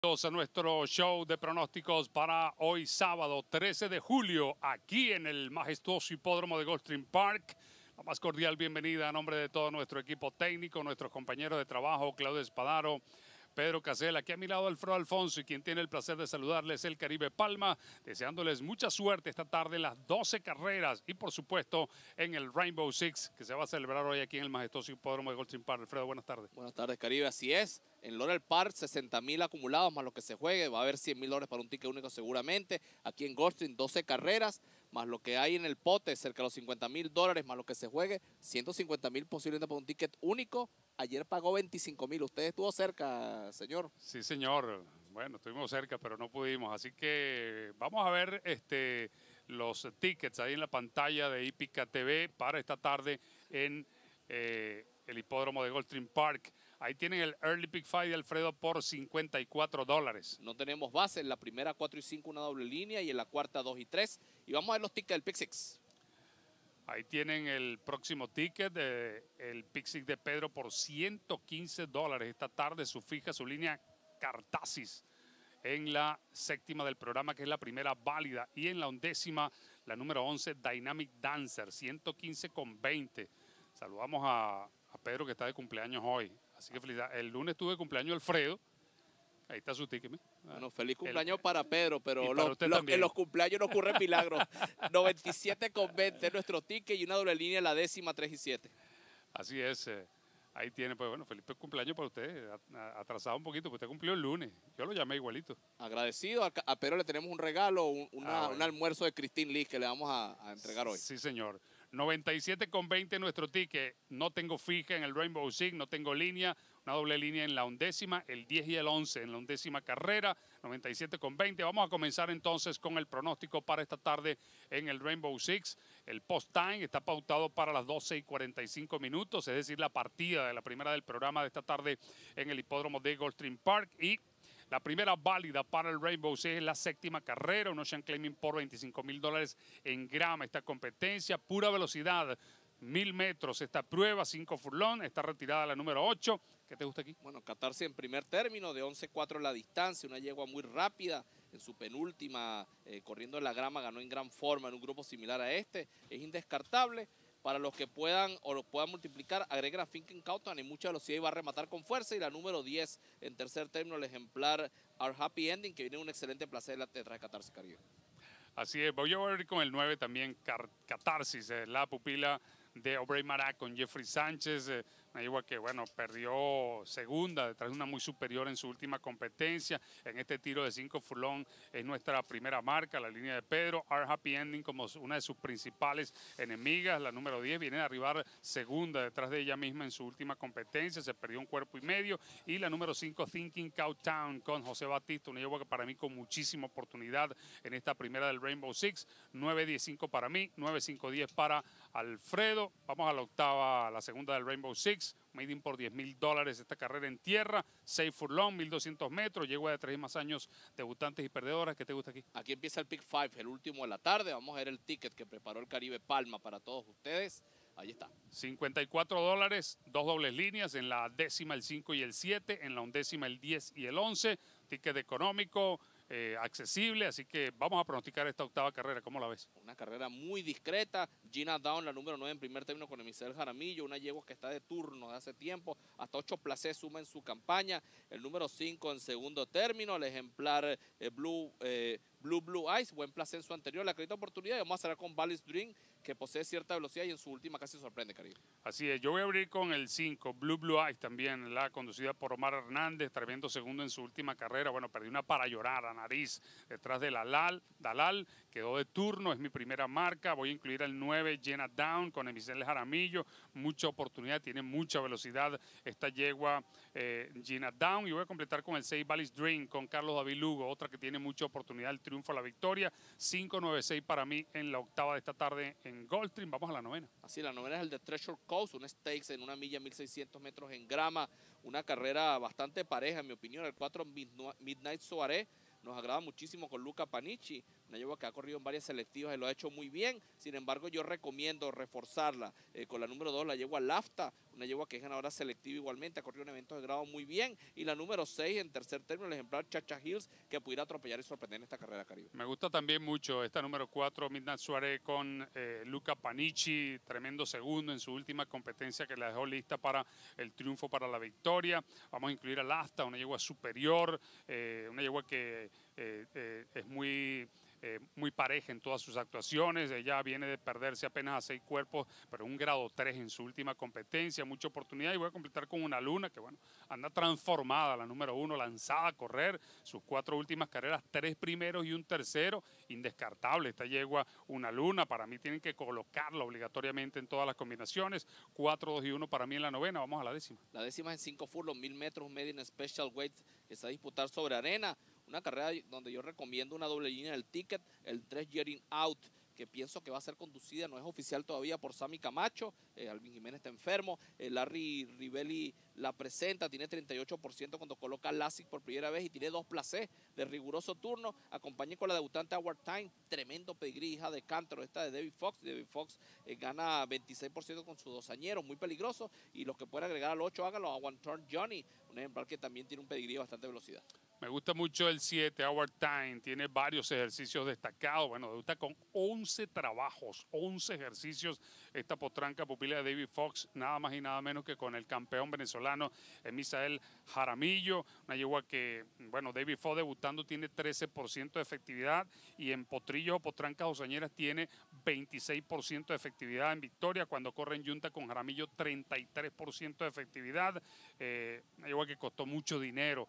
A nuestro show de pronósticos para hoy sábado 13 de julio aquí en el majestuoso hipódromo de Gulfstream Park. La más cordial bienvenida a nombre de todo nuestro equipo técnico, nuestros compañeros de trabajo, Claudio Espadaro, Pedro Casella, aquí a mi lado Alfredo Alfonso, y quien tiene el placer de saludarles, el Caribe Palma, deseándoles mucha suerte esta tarde en las 12 carreras y por supuesto en el Rainbow Six, que se va a celebrar hoy aquí en el majestuoso hipódromo de Gulfstream Park. Alfredo, buenas tardes. Buenas tardes, Caribe, así es. En Laurel Park, 60.000 acumulados más lo que se juegue. Va a haber $100.000 para un ticket único seguramente. Aquí en Gulfstream, 12 carreras, más lo que hay en el pote, cerca de los $50.000, más lo que se juegue. 150.000 posiblemente para un ticket único. Ayer pagó 25.000. ¿Usted estuvo cerca, señor? Sí, señor. Bueno, estuvimos cerca, pero no pudimos. Así que vamos a ver los tickets ahí en la pantalla de Hípica TV para esta tarde en el hipódromo de Gulfstream Park. Ahí tienen el Early Pick Five de Alfredo por $54. No tenemos base. En la primera 4 y 5 una doble línea y en la cuarta 2 y 3. Y vamos a ver los tickets del Pick Six. Ahí tienen el próximo ticket, el Pick Six de Pedro por $115. Esta tarde su fija, su línea Cartasis en la séptima del programa, que es la primera válida. Y en la undécima, la número 11, Dynamic Dancer, 115,20. Saludamos a Pedro, que está de cumpleaños hoy. Así que felicidades. El lunes tuve cumpleaños Alfredo. Ahí está su ticket. Bueno, feliz cumpleaños para Pedro, pero en los cumpleaños no ocurren milagros. 97,20 es nuestro ticket y una doble línea en la décima 3 y 7. Así es. Ahí tiene, pues bueno, feliz cumpleaños para usted. Atrasado un poquito, porque usted cumplió el lunes. Yo lo llamé igualito. Agradecido. A Pedro le tenemos un regalo, un almuerzo de Christine Lee que le vamos a entregar hoy. Sí, señor. 97,20 nuestro ticket. No tengo fija en el Rainbow Six, no tengo línea. Una doble línea en la undécima, el 10 y el 11 en la undécima carrera, 97,20. Vamos a comenzar entonces con el pronóstico para esta tarde en el Rainbow Six. El post-time está pautado para las 12:45 minutos, es decir, la partida de la primera del programa de esta tarde en el hipódromo de Gulfstream Park. Y la primera válida para el Rainbow Six es la séptima carrera, un Ocean Claiming por $25.000 en grama. Esta competencia, pura velocidad, 1000 metros esta prueba, 5 furlong, está retirada la número 8. ¿Qué te gusta aquí? Bueno, Catarse en primer término, de 11.4 la distancia, una yegua muy rápida. En su penúltima, corriendo en la grama, ganó en gran forma en un grupo similar a este. Es indescartable. Para los que puedan o lo puedan multiplicar, agreguen a Finken Cautan en mucha velocidad y va a rematar con fuerza. Y la número 10 en tercer término, el ejemplar Our Happy Ending, que viene un excelente placer detrás de Catarse, Caribe. Así es, voy a ir con el 9 también, Catarsis, la pupila de Aubrey Marac con Jeffrey Sánchez, una yegua que, bueno, perdió segunda detrás de una muy superior en su última competencia. En este tiro de 5 furlong es nuestra primera marca, la línea de Pedro. Our Happy Ending como una de sus principales enemigas. La número 10 viene a arribar segunda detrás de ella misma en su última competencia, se perdió un cuerpo y medio. Y la número 5, Thinking Cowtown con José Batista, una yegua que para mí con muchísima oportunidad en esta primera del Rainbow Six. 9.15 para mí, 9.510 para Alfredo. Vamos a la octava, la segunda del Rainbow Six, made in por $10.000 esta carrera en tierra, 6 furlong, 1.200 metros, yegua de 3 más años, debutantes y perdedoras. ¿Qué te gusta aquí? Aquí empieza el Pick 5, el último de la tarde. Vamos a ver el ticket que preparó el Caribe Palma para todos ustedes. Ahí está. $54, dos dobles líneas, en la décima el 5 y el 7, en la undécima el 10 y el 11, ticket económico, accesible, así que vamos a pronosticar esta octava carrera. ¿Cómo la ves? Una carrera muy discreta. Gina Down, la número 9 en primer término con Emisel Jaramillo, una yegua que está de turno de hace tiempo, hasta 8 placés suma en su campaña. El número 5 en segundo término, el ejemplar Blue Eyes, buen placé en su anterior, la acredita oportunidad. Y vamos a cerrar con Valley's Dream, que posee cierta velocidad y en su última casi sorprende, Caribe. Así es, yo voy a abrir con el 5, Blue Eyes también, la conducida por Omar Hernández, tremendo segundo en su última carrera. Bueno, perdió una para llorar a nariz detrás de Dalal, quedó de turno, es mi primera marca. Voy a incluir al 9, Jenna Down, con Emisel Jaramillo, mucha oportunidad, tiene mucha velocidad esta yegua Gina Down. Y voy a completar con el 6, Valley's Dream, con Carlos David Lugo, otra que tiene mucha oportunidad, el triunfo a la victoria. 5-9-6 para mí en la octava de esta tarde en Gulfstream. Vamos a la novena. Así, la novena es el de Treasure Coast, un stakes en una milla, 1.600 metros en grama, una carrera bastante pareja, en mi opinión. El 4, Midnight Soirée, nos agrada muchísimo con Luca Panici, una yegua que ha corrido en varias selectivas y lo ha hecho muy bien. Sin embargo, yo recomiendo reforzarla con la número 2, la yegua Lafta, una yegua que es ganadora selectiva igualmente, ha corrido en eventos de grado muy bien. Y la número 6 en tercer término, el ejemplar Chacha Hills, que pudiera atropellar y sorprender en esta carrera Caribe. Me gusta también mucho esta número 4, Midnight Suárez, con Luca Panichi, tremendo segundo en su última competencia que la dejó lista para el triunfo, para la victoria. Vamos a incluir al Asta, una yegua superior, una yegua que es muy pareja en todas sus actuaciones. Ella viene de perderse apenas a 6 cuerpos, pero un grado 3 en su última competencia, mucha oportunidad. Y voy a completar con una Luna que, bueno, anda transformada, la número 1, lanzada a correr. Sus 4 últimas carreras, 3 primeros y un tercero, indescartable esta yegua, una Luna. Para mí tienen que colocarla obligatoriamente en todas las combinaciones. 4, 2 y 1 para mí en la novena. Vamos a la décima. La décima es en 5 furlongs, 1000 metros, un medio en special weight que se va a disputar sobre arena. Una carrera donde yo recomiendo una doble línea del ticket, el 3 Getting Out, que pienso que va a ser conducida, no es oficial todavía, por Sammy Camacho. Alvin Jiménez está enfermo, Larry Rivelli la presenta, tiene 38% cuando coloca Lassic por primera vez y tiene 2 placés de riguroso turno. Acompañe con la debutante Howard Time, tremendo pedigrí, hija de Cántaro, esta de David Fox. David Fox gana 26% con sus 2 añeros, muy peligroso. Y los que puedan agregar al 8, háganlo a One Turn Johnny, un ejemplar que también tiene un pedigrí de bastante velocidad. Me gusta mucho el 7, Howard Time, tiene varios ejercicios destacados. Bueno, debuta con 11 trabajos, 11 ejercicios. Esta potranca pupila de David Fox, nada más y nada menos que con el campeón venezolano Misael Jaramillo. Una yegua que, bueno, David Fox debutando tiene 13% de efectividad y en potrillos o potrancas osañeras tiene 26% de efectividad en victoria. Cuando corre en yunta con Jaramillo, 33% de efectividad. Una yegua que costó mucho dinero,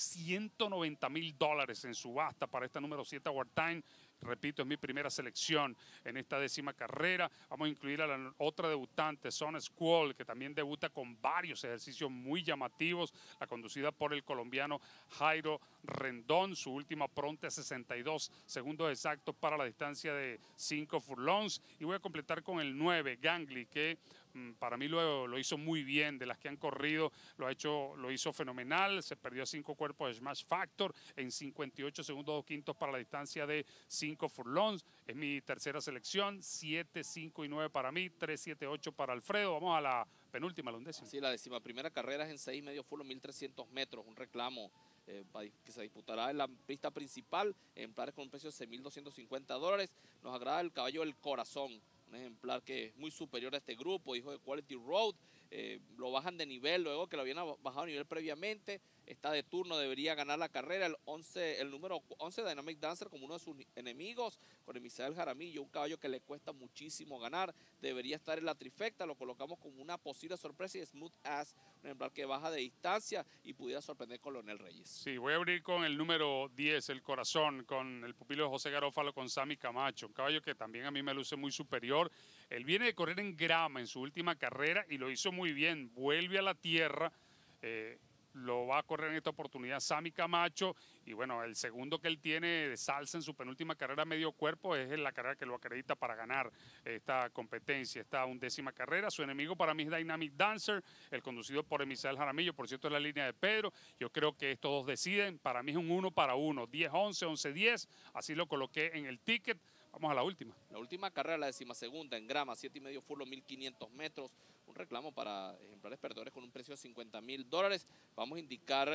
$190,000 en subasta para esta número 7 Howard Time. Repito, es mi primera selección en esta décima carrera. Vamos a incluir a la otra debutante, Son Squall, que también debuta con varios ejercicios muy llamativos. La conducida por el colombiano Jairo Rendón. Su última pronta 62 segundos exactos para la distancia de 5 furlongs. Y voy a completar con el 9, Gangly, que para mí lo hizo muy bien. De las que han corrido, lo hizo fenomenal. Se perdió a 5 cuerpos de Smash Factor en 58 segundos 2 quintos para la distancia de 5 furlongs. Es mi tercera selección. 7, 5 y 9 para mí. 3, 7, 8 para Alfredo. Vamos a la penúltima, la undécima. Sí, la décima primera carrera es en 6,5 furlongs, 1300 metros. Un reclamo que se disputará en la pista principal. Ejemplares con un precio de $6,250. Nos agrada el caballo del Corazón, un ejemplar que es muy superior a este grupo, hijo de Quality Road. Lo bajan de nivel luego que lo habían bajado de nivel previamente. Está de turno, debería ganar la carrera. El número 11, Dynamic Dancer, como uno de sus enemigos, con el Misael Jaramillo, un caballo que le cuesta muchísimo ganar. Debería estar en la trifecta, lo colocamos como una posible sorpresa. Y Smooth As, un ejemplar que baja de distancia y pudiera sorprender con Leonel Reyes. Sí, voy a abrir con el número 10, el Corazón, con el pupilo de José Garófalo, con Sammy Camacho, un caballo que también a mí me luce muy superior. Él viene de correr en grama en su última carrera y lo hizo muy bien. Vuelve a la tierra, lo va a correr en esta oportunidad Sammy Camacho. Y bueno, el segundo que él tiene de salsa en su penúltima carrera medio cuerpo es la carrera que lo acredita para ganar esta competencia, esta undécima carrera. Su enemigo para mí es Dynamic Dancer, el conducido por Misael Jaramillo, por cierto es la línea de Pedro. Yo creo que estos dos deciden, para mí es un 1 para 1, 10-11, 11-10, así lo coloqué en el ticket. Vamos a la última. La última carrera, la 12ª en grama, 7,5 furlongs, 1500 metros. Un reclamo para ejemplares perdedores con un precio de $50,000. Vamos a indicar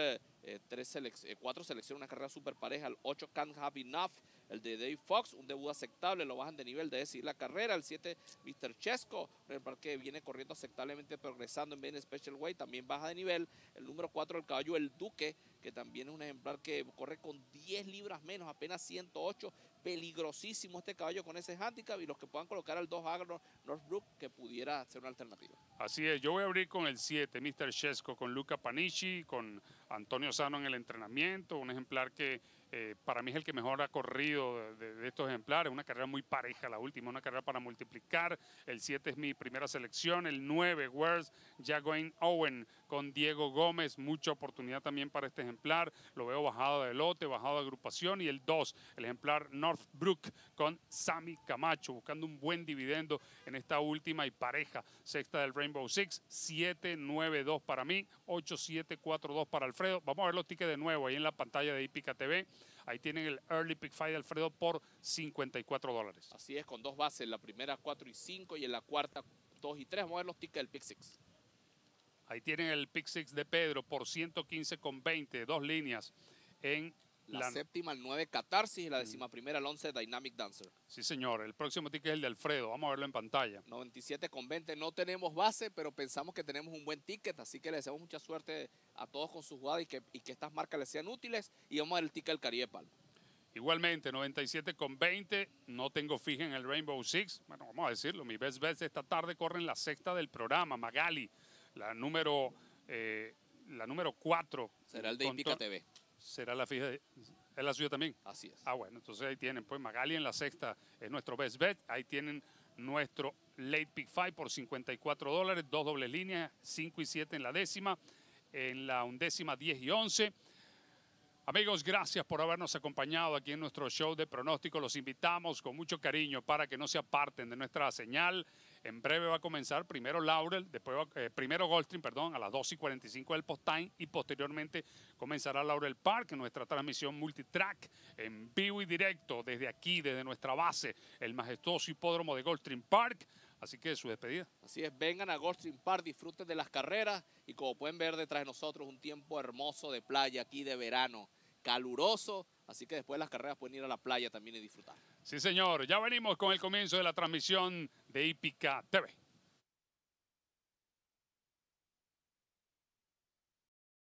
4 selecciones, una carrera súper pareja. El 8, Can't Have Enough, el de Dave Fox, un debut aceptable, lo bajan de nivel de decidir la carrera. El 7, Mr. Chesco, un ejemplar que viene corriendo aceptablemente, progresando en vez de Special Weight, también baja de nivel. El número 4, el caballo El Duque, que también es un ejemplar que corre con 10 libras menos, apenas 108. Peligrosísimo este caballo con ese handicap, y los que puedan colocar al 2 Agro Northbrook, que pudiera ser una alternativa. Así es, yo voy a abrir con el 7, Mr. Chesco, con Luca Panichi, con Antonio Sano en el entrenamiento, un ejemplar que para mí es el que mejor ha corrido de estos ejemplares. Una carrera muy pareja, la última, una carrera para multiplicar. El 7 es mi primera selección. El 9, Where's Jaguin Owen, con Diego Gómez. Mucha oportunidad también para este ejemplar. Lo veo bajado de lote, bajado de agrupación. Y el 2, el ejemplar Northbrook, con Sammy Camacho, buscando un buen dividendo en esta última y pareja sexta del Rainbow Six. 7-9-2 para mí, 8-7-4-2 para Alfredo. Vamos a ver los tickets de nuevo ahí en la pantalla de Hípica TV. Ahí tienen el Early Pick Five de Alfredo por $54. Así es, con 2 bases, en la primera 4 y 5 y en la cuarta 2 y 3. Vamos a ver los tickets del Pick 6. Ahí tienen el pick six de Pedro por 115,20, 2 líneas en La séptima, el 9 Catarsis, y la 11ª, el 11 Dynamic Dancer. Sí, señor. El próximo ticket es el de Alfredo. Vamos a verlo en pantalla. 97,20. No tenemos base, pero pensamos que tenemos un buen ticket, así que le deseamos mucha suerte a todos con sus jugadas y que estas marcas les sean útiles. Y vamos a ver el ticket del Caribe Palma. Igualmente, 97,20. No tengo fija en el Rainbow Six. Bueno, vamos a decirlo. Mis best bets esta tarde corren la sexta del programa. Magali, la número 4. Será el de Hípica TV. Será la fija. ¿Es la suya también? Así es. Ah, bueno, entonces ahí tienen. Pues Magali en la sexta es nuestro best bet. Ahí tienen nuestro late pick 5 por $54. 2 dobles líneas, 5 y 7 en la décima. En la undécima, 10 y 11. Amigos, gracias por habernos acompañado aquí en nuestro show de pronóstico. Los invitamos con mucho cariño para que no se aparten de nuestra señal. En breve va a comenzar primero Laurel, después primero Gulfstream, perdón, a las 2:45 del post-time, y posteriormente comenzará Laurel Park, nuestra transmisión multitrack en vivo y directo desde aquí, desde nuestra base, el majestuoso hipódromo de Gulfstream Park. Así que su despedida. Así es, vengan a Gulfstream Park, disfruten de las carreras y como pueden ver detrás de nosotros un tiempo hermoso de playa aquí de verano, caluroso, así que después de las carreras pueden ir a la playa también y disfrutar. Sí, señor, ya venimos con el comienzo de la transmisión de Hípica TV.